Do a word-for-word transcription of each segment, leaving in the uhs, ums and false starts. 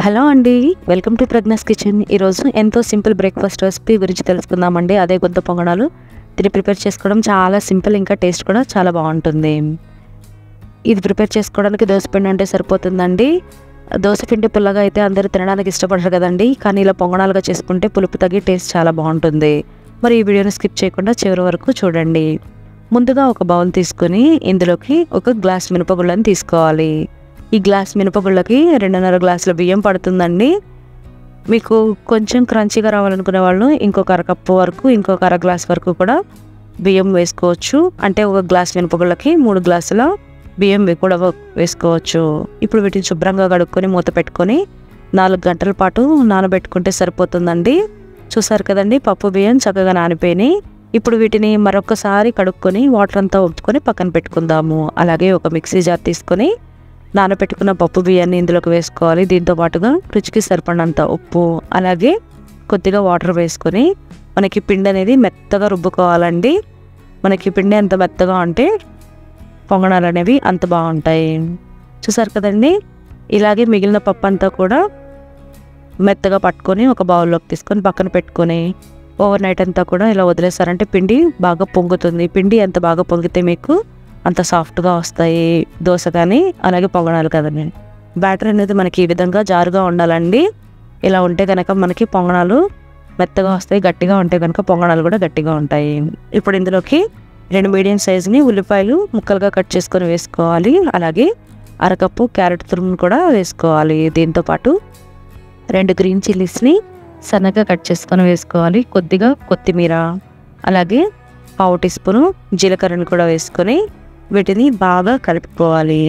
Hello అండి, welcome to Pragna's kitchen. ఈరోజు ఎంతో సింపుల్ బ్రేక్ఫాస్ట్ రెసిపీ గురించి తెలుసుకుందామండి. అదే గుంత పొంగనాలు. దీన్ని ప్రిపేర్ చేసుకోవడం చాలా సింపుల్, ఇంకా టేస్ట్ కూడా చాలా బాగుంటుంది. ఇది ప్రిపేర్ చేసుకోవడానికి దోసపిండి అంటే సరిపోతుందండి. దోసపిండి పుల్లగా అయితే అందరూ తినడానికి ఇష్టపడరు కదండి, కానీ ఇలా పొంగనాలుగా చేసుకుంటే పులుపు తగ్గి టేస్ట్ చాలా బాగుంటుంది. మరి ఈ వీడియోని స్కిప్ చేయకుండా చివరి వరకు చూడండి. ముందుగా ఒక బౌల్ తీసుకొని ఇందులోకి ఒక గ్లాస్ మినపగుళ్ళని తీసుకోవాలి. ఈ గ్లాస్ మినపగుళ్ళకి రెండున్నర గ్లాసుల బియ్యం పడుతుందండి. మీకు కొంచెం క్రంచీగా రావాలనుకునే వాళ్ళు ఇంకొక అరకప్పు వరకు, ఇంకొక అర గ్లాస్ వరకు కూడా బియ్యం వేసుకోవచ్చు. అంటే ఒక గ్లాస్ మినపగుళ్ళకి మూడు గ్లాసుల బియ్యం కూడా వేసుకోవచ్చు. ఇప్పుడు వీటిని శుభ్రంగా కడుక్కొని మూత పెట్టుకొని నాలుగు గంటల పాటు నానబెట్టుకుంటే సరిపోతుందండి. చూసారు కదండి, పప్పు బియ్యం చక్కగా నానిపోయినాయి. ఇప్పుడు వీటిని మరొకసారి కడుక్కొని వాటర్ అంతా ఉప్పుకొని పక్కన పెట్టుకుందాము. అలాగే ఒక మిక్సీ జార్ తీసుకొని నానబెట్టుకున్న పప్పు బియ్యాన్ని ఇందులోకి వేసుకోవాలి. దీంతో పాటుగా రుచికి సరిపడినంత ఉప్పు, అలాగే కొద్దిగా వాటర్ వేసుకొని మనకి పిండి అనేది మెత్తగా రుబ్బుకోవాలండి. మనకి పిండి ఎంత మెత్తగా ఉంటే పొంగనాలు అనేవి అంత బాగుంటాయి. చూసారు కదండి, ఇలాగే మిగిలిన పప్పు అంతా కూడా మెత్తగా పట్టుకొని ఒక బౌల్లోకి తీసుకొని పక్కన పెట్టుకొని ఓవర్ నైట్ అంతా కూడా ఇలా వదిలేసారంటే పిండి బాగా పొంగుతుంది. పిండి ఎంత బాగా పొంగితే మీకు అంత సాఫ్ట్గా వస్తాయి దోశ కానీ అలాగే పొంగనాలు కదండి. బ్యాటర్ అనేది మనకి ఈ విధంగా జారుగా ఉండాలండి. ఇలా ఉంటే కనుక మనకి పొంగనాలు మెత్తగా వస్తాయి, గట్టిగా ఉంటే కనుక పొంగనాలు కూడా గట్టిగా ఉంటాయి. ఇప్పుడు ఇందులోకి రెండు మీడియం సైజుని ఉల్లిపాయలు ముక్కలుగా కట్ చేసుకొని వేసుకోవాలి. అలాగే అరకప్పు క్యారెట్ తురుమును కూడా వేసుకోవాలి. దీంతోపాటు రెండు గ్రీన్ చిల్లీస్ని సన్నగా కట్ చేసుకొని వేసుకోవాలి. కొద్దిగా కొత్తిమీర, అలాగే పావు టీ స్పూను జీలకర్రను కూడా వేసుకొని వీటిని బాగా కలుపుకోవాలి.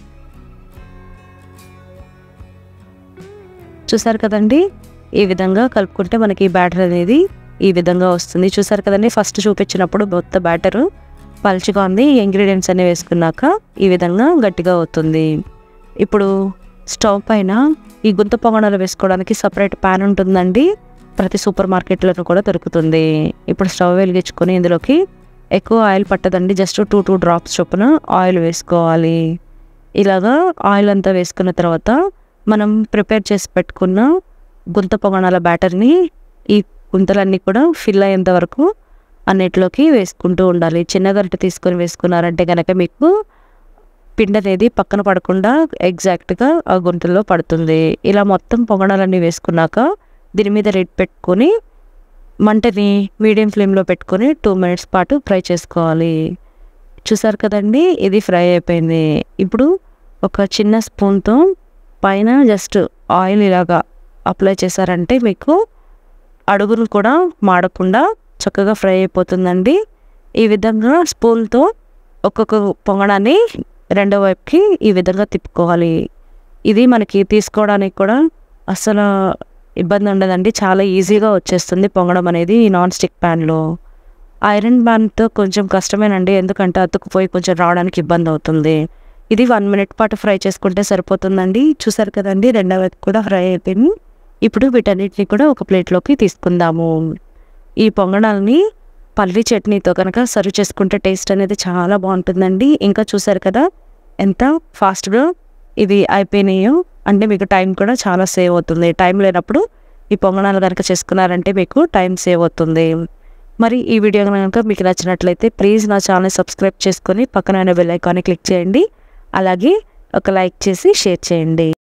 చూసారు కదండి, ఈ విధంగా కలుపుకుంటే మనకి బ్యాటర్ అనేది ఈ విధంగా వస్తుంది. చూసారు కదండి, ఫస్ట్ చూపించినప్పుడు మొత్తం బ్యాటరు పలుచగా ఉంది. ఇంగ్రీడియంట్స్ అన్ని వేసుకున్నాక ఈ విధంగా గట్టిగా అవుతుంది. ఇప్పుడు స్టవ్ పైన ఈ గుంత పొంగనాలు వేసుకోవడానికి సపరేట్ ప్యాన్ ఉంటుందండి. ప్రతి సూపర్ మార్కెట్లోనూ కూడా దొరుకుతుంది. ఇప్పుడు స్టవ్ వెలిగించుకొని ఇందులోకి ఎక్కువ ఆయిల్ పట్టదండి, జస్ట్ టూ టూ డ్రాప్స్ చొప్పున ఆయిల్ వేసుకోవాలి. ఇలాగా ఆయిల్ అంతా వేసుకున్న తర్వాత మనం ప్రిపేర్ చేసి పెట్టుకున్న గుంత పొంగనాల బ్యాటర్ని ఈ గుంతలన్నీ కూడా ఫిల్ అయ్యేంత వరకు అన్నిటిలోకి వేసుకుంటూ ఉండాలి. చిన్న గరిటె తీసుకొని వేసుకున్నారంటే కనుక మీకు పిండి అనేది పక్కన పడకుండా ఎగ్జాక్ట్గా ఆ గుంటల్లో పడుతుంది. ఇలా మొత్తం పొంగనాలన్నీ వేసుకున్నాక దీని మీద లిడ్ పెట్టుకొని మంటని మీడియం ఫ్లేమ్లో పెట్టుకొని టూ మినిట్స్ పాటు ఫ్రై చేసుకోవాలి. చూసారు కదండి, ఇది ఫ్రై అయిపోయింది. ఇప్పుడు ఒక చిన్న స్పూన్తో పైన జస్ట్ ఆయిల్ ఇలాగా అప్లై చేశారంటే మీకు అడుగును కూడా మాడకుండా చక్కగా ఫ్రై అయిపోతుందండి. ఈ విధంగా స్పూన్తో ఒక్కొక్క పొంగడాన్ని రెండో వైపుకి ఈ విధంగా తిప్పుకోవాలి. ఇది మనకి తీసుకోవడానికి కూడా అస్సలు ఇబ్బంది ఉండదండి, చాలా ఈజీగా వచ్చేస్తుంది పొంగడం అనేది ఈ నాన్ స్టిక్ ప్యాన్లో. ఐరన్ ప్యాన్తో కొంచెం కష్టమేనండి, ఎందుకంటే అతుక్కుపోయి కొంచెం రావడానికి ఇబ్బంది అవుతుంది. ఇది వన్ మినిట్ పాటు ఫ్రై చేసుకుంటే సరిపోతుందండి. చూసారు కదండి, రెండో వైపు కూడా ఫ్రై అయిపోయింది. ఇప్పుడు వీటన్నిటిని కూడా ఒక ప్లేట్లోకి తీసుకుందాము. ఈ పొంగడాలని పల్లి చట్నీతో కనుక సర్వ్ చేసుకుంటే టేస్ట్ అనేది చాలా బాగుంటుందండి. ఇంకా చూసారు కదా ఎంత ఫాస్ట్గా ఇవి అయిపోయినాయో, అంటే మీకు టైం కూడా చాలా సేవ్ అవుతుంది. టైం లేనప్పుడు ఈ పొంగనాలు కనుక చేసుకున్నారంటే మీకు టైం సేవ్ అవుతుంది. మరి ఈ వీడియో కనుక మీకు నచ్చినట్లయితే ప్లీజ్ నా ఛానల్ సబ్స్క్రైబ్ చేసుకొని పక్కన బెల్ ఐకాన్ని క్లిక్ చేయండి. అలాగే ఒక లైక్ చేసి షేర్ చేయండి.